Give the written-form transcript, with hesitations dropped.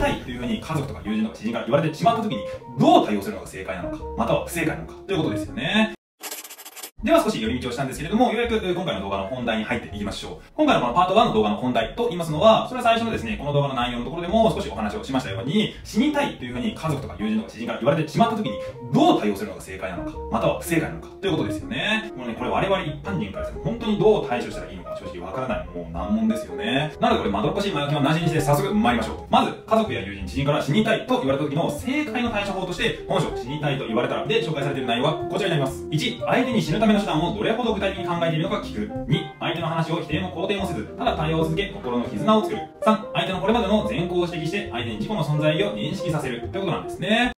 たいというふうに家族とか友人とか知人から言われてしまった時に、どう対応するのが正解なのか、または不正解なのかということですよね。では少し寄り道をしたんですけれども、ようやく今回の動画の本題に入っていきましょう。今回のこのパート1の動画の本題と言いますのは、それは最初のですね、この動画の内容のところでも少しお話をしましたように、死にたいというふうに家族とか友人とか知人から言われてしまった時に、どう対応するのが正解なのか、または不正解なのかということですよね。もうね、これ我々一般人からですね、本当にどう対処したらいいのか正直わからない、もう難問ですよね。なのでこれまどろっこしい前置きをなしにして早速参りましょう。まず、家族や友人、知人から死にたいと言われた時の正解の対処法として、本書死にたいと言われたらで紹介されている内容はこちらになります。1、相手に死ぬための手段をどれほど具体的に考えているのか聞く。2、相手の話を否定も肯定もせず、ただ対応を続け、心の絆を作る。3、相手のこれまでの善行を指摘して、相手に自己の存在を認識させるということなんですね。